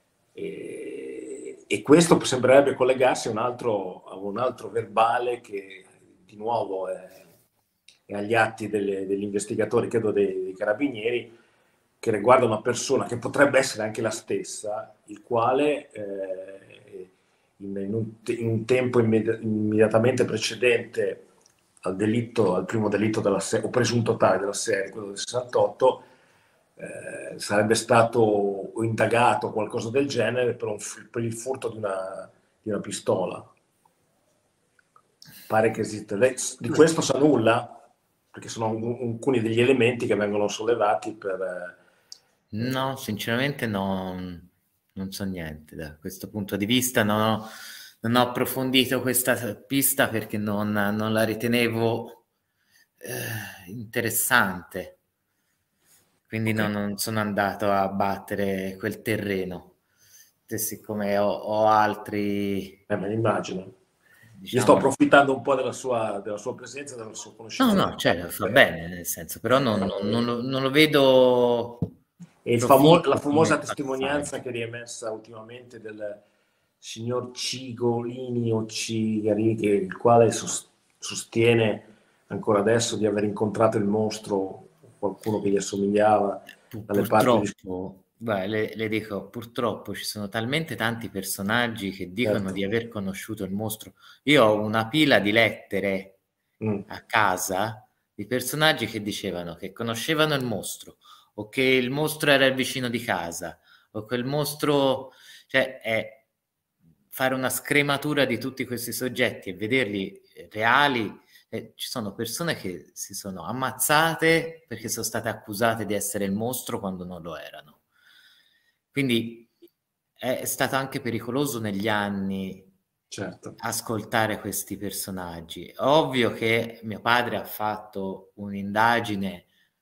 E, e questo sembrerebbe collegarsi a un altro, a un altro verbale che di nuovo è, è agli atti delle, degli investigatori, credo dei, dei carabinieri, che riguarda una persona che potrebbe essere anche la stessa, il quale eh, in, in, un, in un tempo immedi- immediatamente precedente al delitto, al primo delitto della serie, o presunto tale della serie, quello del sessantotto, eh, sarebbe stato indagato o qualcosa del genere per, un, per il furto di una, di una pistola. Pare che esiste. Lei di questo sa nulla? Perché sono alcuni degli elementi che vengono sollevati per... No, sinceramente no, non so niente da questo punto di vista, non ho, non ho approfondito questa pista perché non, non la ritenevo eh, interessante, quindi Okay. non, non sono andato a battere quel terreno. E siccome ho, ho altri... Eh, me l'immagino. Diciamo... Io sto approfittando un po' della sua, della sua presenza, della sua conoscenza. No, no, cioè, fa bene, nel senso, però non, non, non, lo, non lo vedo... E il famo- la famosa testimonianza che è riemersa ultimamente del signor Cigolini o Cigari, che, il quale sos- sostiene ancora adesso di aver incontrato il mostro, qualcuno che gli assomigliava dalle purtroppo, parti di... beh, le, le dico, purtroppo ci sono talmente tanti personaggi che dicono Certo. di aver conosciuto il mostro. Io ho una pila di lettere mm. a casa di personaggi che dicevano che conoscevano il mostro, o che il mostro era il vicino di casa, o che il mostro, cioè è fare una scrematura di tutti questi soggetti e vederli reali. Eh, ci sono persone che si sono ammazzate perché sono state accusate di essere il mostro quando non lo erano. Quindi è stato anche pericoloso negli anni, certo, ascoltare questi personaggi. Ovvio che mio padre ha fatto un'indagine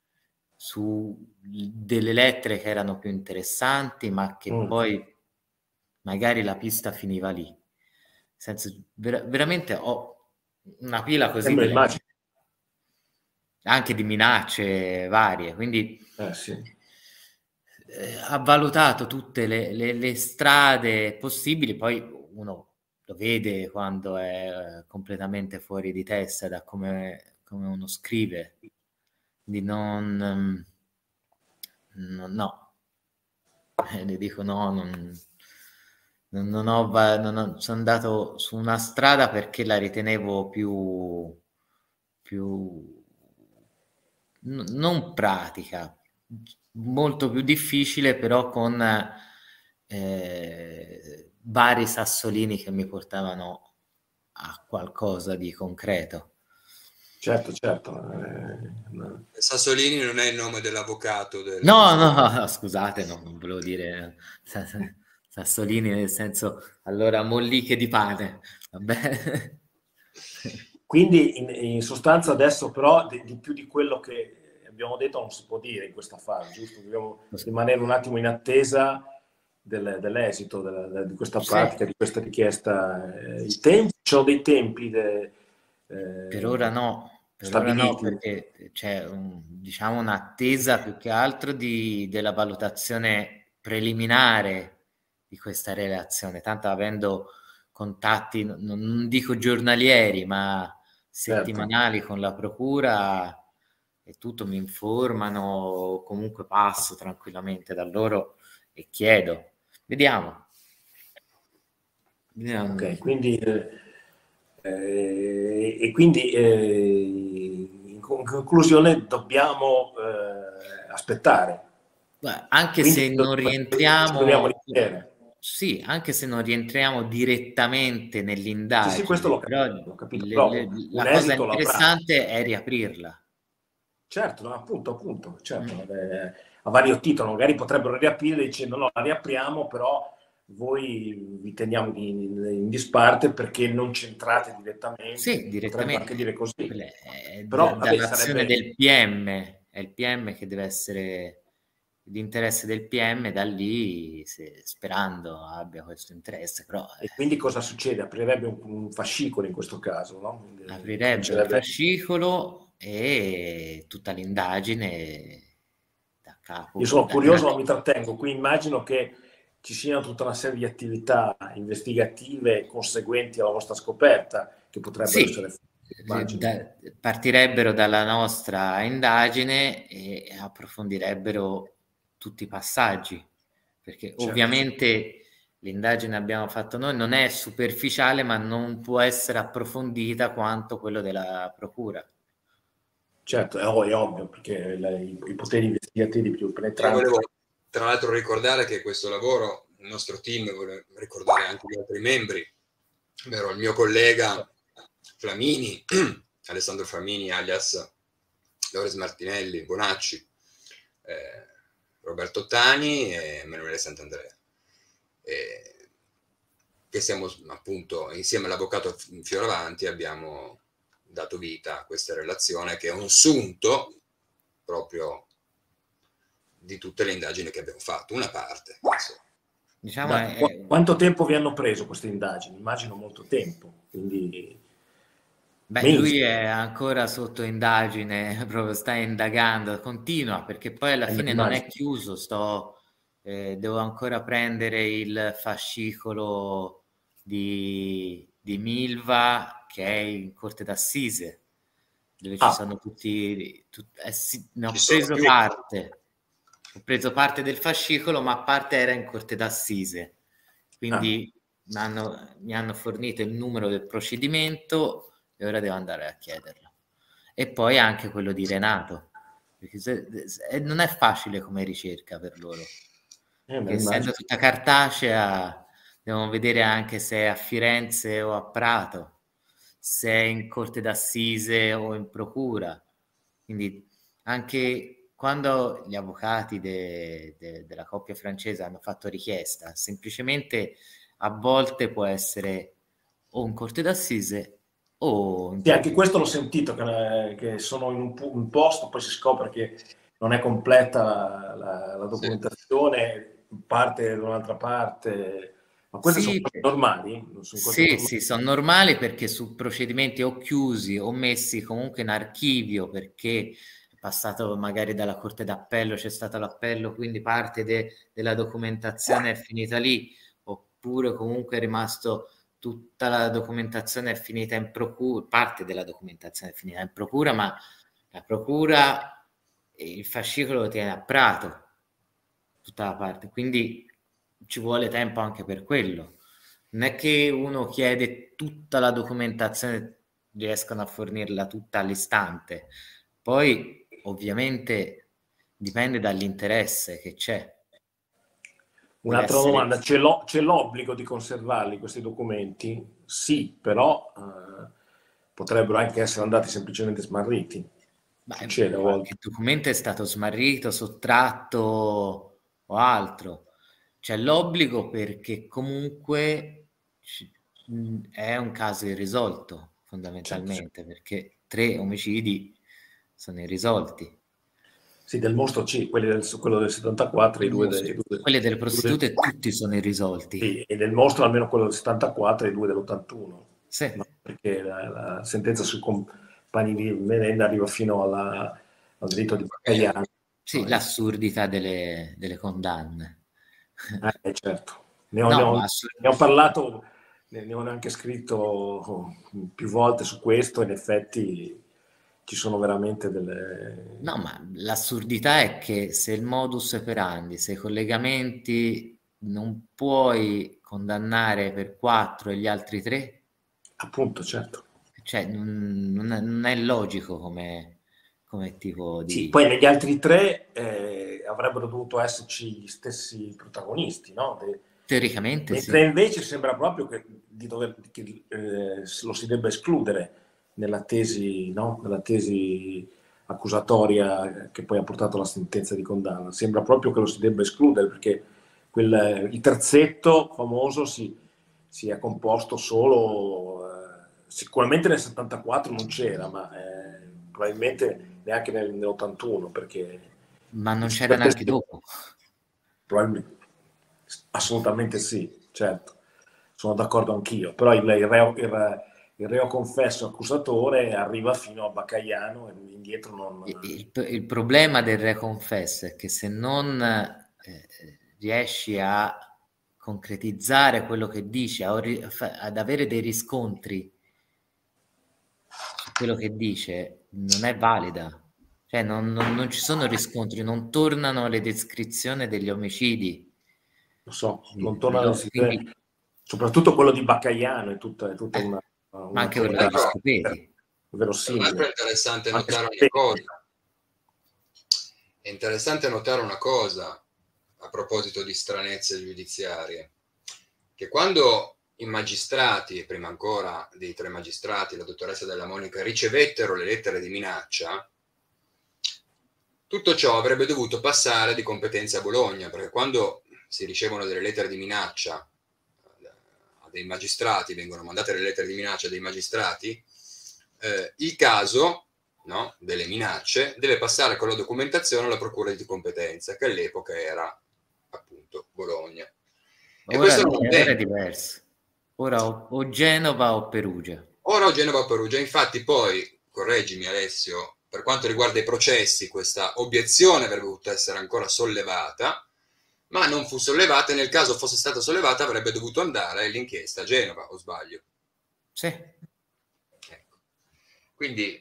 su delle lettere che erano più interessanti, ma che mm. poi magari la pista finiva lì. Nel senso, ver- veramente ho una pila così di lettere, anche di minacce varie, quindi eh, sì. eh, ha valutato tutte le, le, le strade possibili, poi uno lo vede quando è completamente fuori di testa da come, come uno scrive, di non... no, no. Eh, le dico no, non, non, non, ho, non ho, sono andato su una strada perché la ritenevo più, più n- non pratica, molto più difficile, però con eh, vari sassolini che mi portavano a qualcosa di concreto. Certo, certo. Eh, no. Sassolini non è il nome dell'avvocato. Del... No, no, no, scusate, no, non volevo dire Sassolini nel senso, allora molliche di pane, vabbè. Quindi in, in sostanza adesso però di, di più di quello che abbiamo detto non si può dire in questa fase, giusto? Dobbiamo rimanere un attimo in attesa del, dell'esito della, di questa Sì. pratica, di questa richiesta? Eh, I tempi, ci sono dei tempi de, eh, Per ora no, per ora no, stabiliti? perché c'è un, diciamo un'attesa più che altro di, della valutazione preliminare di questa relazione, tanto avendo contatti, non, non dico giornalieri, ma settimanali con la procura e tutto, mi informano, comunque passo tranquillamente da loro e chiedo. Vediamo. Vediamo. Ok, quindi, eh, eh, e quindi eh, in conclusione dobbiamo eh, aspettare. Beh, anche Quindi se non dobbiamo- ci dobbiamo rientriamo, richiedere. sì, anche se non rientriamo direttamente Sì, sì, questo l'ho nell'indagine, però capito, l'ho capito, le- però le- un la cosa esito l'avrà. interessante è riaprirla. Certo, no, appunto, appunto, certo, Mm. eh, a vario titolo, magari potrebbero riaprire dicendo no, la riapriamo, però voi vi teniamo in, in disparte perché non c'entrate direttamente, Sì, potrebbero anche dire direttamente. così. Quella è da- Però, vabbè, dall'azione sarebbe... del P M, è il P M che deve essere di interesse del P M, da lì se- sperando abbia questo interesse, però E eh, quindi cosa succede? Aprirebbe un, un fascicolo in questo caso, no? Quindi aprirebbe un comincerebbe... fascicolo e tutta l'indagine da capo. Io sono da- da- curioso, ma mi trattengo. Qui immagino che ci siano tutta una serie di attività investigative conseguenti alla vostra scoperta che potrebbero essere Sì, fatte, immagino. da- partirebbero dalla nostra indagine e approfondirebbero tutti i passaggi, perché Certo. ovviamente l'indagine che abbiamo fatto noi non è superficiale, ma non può essere approfondita quanto quello della procura. Certo, è, ov- è ovvio, perché la- i, i poteri investigativi più Io penetranti... volevo tra l'altro ricordare che questo lavoro, il nostro team, volevo ricordare anche gli altri membri, ovvero il mio collega Flamini, Alessandro Flamini alias Loris Martinelli, Bonacci, eh, Roberto Ottani e Emanuele Sant'Andrea, eh, che siamo appunto insieme all'avvocato Fioravanti abbiamo dato vita a questa relazione che è un sunto proprio di tutte le indagini che abbiamo fatto, una parte. Diciamo Da, è, qu- quanto tempo vi hanno preso queste indagini? Immagino molto tempo, quindi beh, mesi. lui è ancora sotto indagine, proprio sta indagando, continua, perché poi alla Eh, fine non è immagino. chiuso, sto, eh, devo ancora prendere il fascicolo di, di Milva che è in corte d'assise, dove ci Ah, sono tutti, tut- eh sì, ne ho Ci sono preso più. parte, ho preso parte del fascicolo, ma parte era in corte d'assise, quindi mi hanno, mi hanno fornito il numero del procedimento e ora devo andare a chiederlo. E poi anche quello di Renato, perché se, se, non è facile come ricerca per loro, eh, che beh, essendo immagino. tutta cartacea devono vedere anche se è a Firenze o a Prato, se è in corte d'assise o in procura. Quindi anche quando gli avvocati de, de, della coppia francese hanno fatto richiesta, semplicemente a volte può essere o in corte d'assise o in Sì, anche procura. questo l'ho sentito, che, che sono in un, pu- un posto, poi si scopre che non è completa la, la- la Sì. documentazione, parte da un'altra parte, ma queste sono Sì, cose normali? Non sono cose sì, normali? sì, sono normali perché su procedimenti o chiusi o messi comunque in archivio perché è passato magari dalla Corte d'Appello, c'è stato l'appello, quindi parte de- della documentazione è finita lì, oppure comunque è rimasto tutta la documentazione è finita in procura, parte della documentazione è finita in procura, ma la procura il fascicolo lo tiene a Prato, tutta la parte, quindi ci vuole tempo anche per quello. Non è che uno chiede tutta la documentazione, riescono a fornirla tutta all'istante. Poi, ovviamente, dipende dall'interesse che c'è. Deve Un'altra essere... domanda, c'è, l'o- c'è l'obbligo di conservarli questi documenti? Sì, però eh, potrebbero anche essere andati semplicemente smarriti. Beh, Succede a volte. qualche documento è stato smarrito, sottratto o altro. C'è l'obbligo perché comunque ci- mh, è un caso irrisolto, Certo, certo. fondamentalmente, perché tre omicidi sono irrisolti. Sì, del mostro sì, quelli del, quello del settantaquattro, i due, dei, due Quelli delle prostitute due, tutti sono irrisolti. Sì, e del mostro almeno quello del settantaquattro e i due dell'ottantuno. Sì. No, perché la, la sentenza sui compagni di merenda arriva fino alla, al delitto di Baccagliano. Sì, no, l'assurdità delle, delle condanne. Eh, certo. Ne ho, No, ne ho, assurd- ne ho parlato, ne, ne ho anche scritto più volte su questo, in effetti ci sono veramente delle... No, ma l'assurdità è che se il modus operandi, se i collegamenti non puoi condannare per quattro e gli altri tre, Appunto, certo. cioè non, non è, non è logico come, come tipo di... Sì, poi negli altri tre eh, avrebbero dovuto esserci gli stessi protagonisti, no? De, Teoricamente mentre sì. invece sembra proprio che, di dover, che eh, lo si debba escludere nella tesi, no? Nella tesi accusatoria che poi ha portato alla sentenza di condanna. Sembra proprio che lo si debba escludere perché quel, il terzetto famoso si, si è composto solo, eh, sicuramente nel settantaquattro non c'era, ma eh, probabilmente neanche nel, nell'ottantuno, perché Ma non c'era neanche dopo. Probabilmente, assolutamente sì, certo, sono d'accordo anch'io, però il, il, reo, il, il reo confesso accusatore arriva fino a Baccagliano e indietro non... Il, il problema del re confesso è che se non eh, riesci a concretizzare quello che dici, a, ad avere dei riscontri su quello che dice, non è valida. Cioè non, non, non ci sono riscontri, non tornano le descrizioni degli omicidi. Lo so, non tornano le descrizioni, quindi, soprattutto quello di Baccagliano è tutta, è tutta eh, una, ma una anche quello degli scopeti. verosimile. Tra l'altro è interessante notare una cosa. È interessante notare una cosa a proposito di stranezze giudiziarie, che quando i magistrati, e prima ancora dei tre magistrati, la dottoressa Della Monica, ricevettero le lettere di minaccia, tutto ciò avrebbe dovuto passare di competenza a Bologna, perché quando si ricevono delle lettere di minaccia a dei magistrati, vengono mandate le lettere di minaccia a dei magistrati, eh, il caso, no, delle minacce deve passare con la documentazione alla procura di competenza, che all'epoca era appunto Bologna. E ora, questo non ora è diverso. Ora o, o Genova o Perugia. Ora o Genova o Perugia. Infatti poi, correggimi Alessio, per quanto riguarda i processi, questa obiezione avrebbe dovuto essere ancora sollevata, ma non fu sollevata, e nel caso fosse stata sollevata avrebbe dovuto andare l'inchiesta a Genova, o sbaglio? Sì. Ecco. Quindi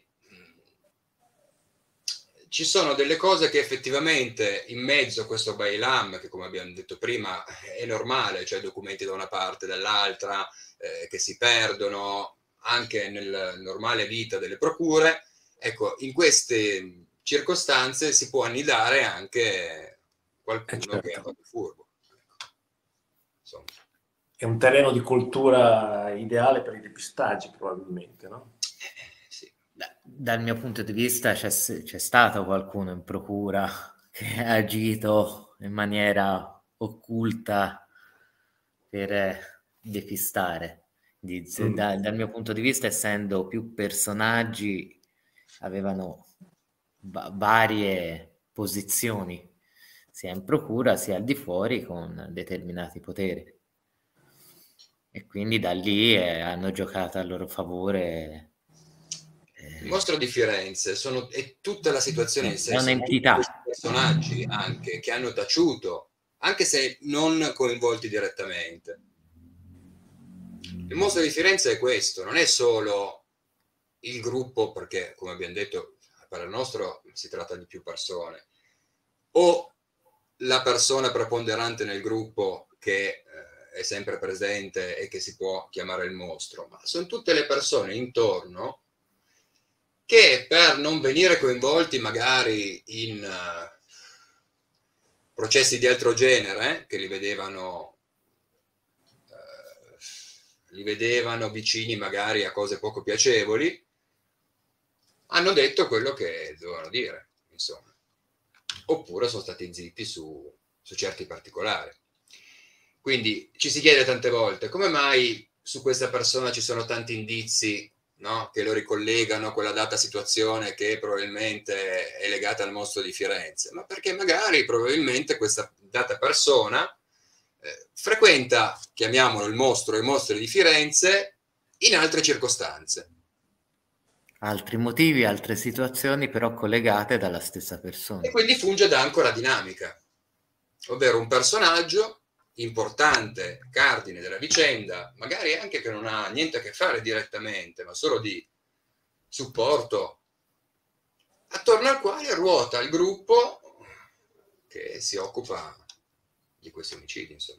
ci sono delle cose che effettivamente in mezzo a questo bailam, che come abbiamo detto prima è normale, cioè documenti da una parte e dall'altra eh, che si perdono anche nella normale vita delle procure, ecco, in queste circostanze si può annidare anche qualcuno eh certo. che è un po' più furbo. Insomma. È un terreno di cultura ideale per i depistaggi, probabilmente, no? Dal mio punto di vista c'è, c'è stato qualcuno in procura che ha agito in maniera occulta per depistare. Di, mm. da, dal mio punto di vista, essendo più personaggi, avevano va- varie posizioni, sia in procura sia al di fuori, con determinati poteri. E quindi da lì eh, hanno giocato a loro favore. Il mostro di Firenze sono, è tutta la situazione in sé, è un'entità. Personaggi anche che hanno taciuto, anche se non coinvolti direttamente. Il mostro di Firenze è questo, non è solo il gruppo, perché come abbiamo detto per il nostro si tratta di più persone, o la persona preponderante nel gruppo che eh, è sempre presente e che si può chiamare il mostro, ma sono tutte le persone intorno che per non venire coinvolti magari in uh, processi di altro genere, che li vedevano, uh, li vedevano vicini magari a cose poco piacevoli, hanno detto quello che dovevano dire, insomma. Oppure sono stati zitti su, su certi particolari. Quindi ci si chiede tante volte come mai su questa persona ci sono tanti indizi no? Che lo ricollegano a quella data situazione che probabilmente è legata al mostro di Firenze, ma perché magari probabilmente questa data persona eh, frequenta, chiamiamolo il mostro e i mostri di Firenze, in altre circostanze. Altri motivi, altre situazioni, però collegate dalla stessa persona. E quindi funge da ancora dinamica, ovvero un personaggio importante, cardine della vicenda, magari anche che non ha niente a che fare direttamente, ma solo di supporto, attorno al quale ruota il gruppo che si occupa di questi omicidi, insomma.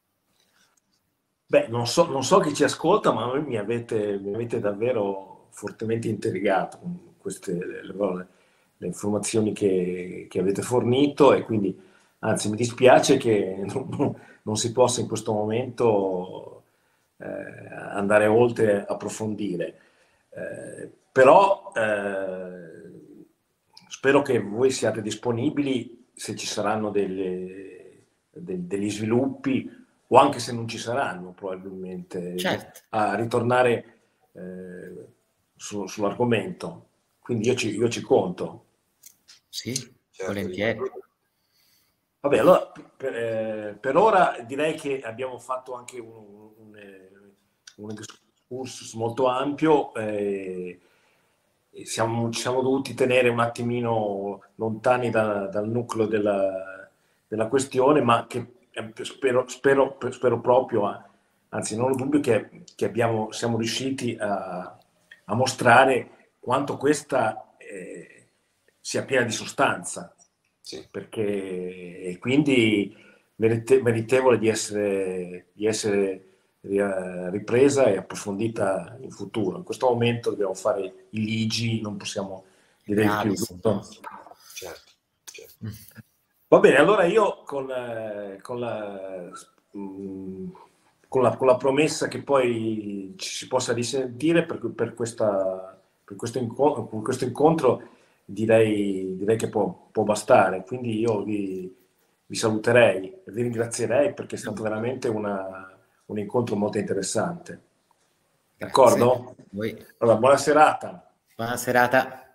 Beh, non so, non so chi ci ascolta, ma voi mi avete, mi avete davvero fortemente intrigato con queste le, le, le informazioni che, che avete fornito, e quindi anzi mi dispiace che non, non si possa in questo momento eh, andare oltre, approfondire. Eh, però eh, spero che voi siate disponibili se ci saranno delle, de, degli sviluppi, o anche se non ci saranno, probabilmente, certo, a ritornare eh, su, sull'argomento. Quindi io ci, io ci conto. Sì, Certo, volentieri. Vabbè, allora per, eh, per ora direi che abbiamo fatto anche un, un, un excursus molto ampio. Eh, siamo, ci siamo dovuti tenere un attimino lontani da, dal nucleo della, della questione, ma che spero, spero, spero proprio, anzi non ho dubbio, che, che abbiamo, siamo riusciti a, a mostrare quanto questa eh, sia piena di sostanza. sì. Perché e quindi merite, meritevole di essere, di essere ripresa e approfondita in futuro. In questo momento dobbiamo fare i ligi, non possiamo dire di più. Certo, certo. Va bene, allora io con, eh, con, la, mh, con, la, con la promessa che poi ci si possa risentire per, per, questa, per questo, incontro, per questo incontro, direi, direi che può, può bastare. Quindi io vi, vi saluterei, vi ringrazierei, perché è stato veramente una, un incontro molto interessante. D'accordo? Grazie. Allora, buona serata. Buona serata.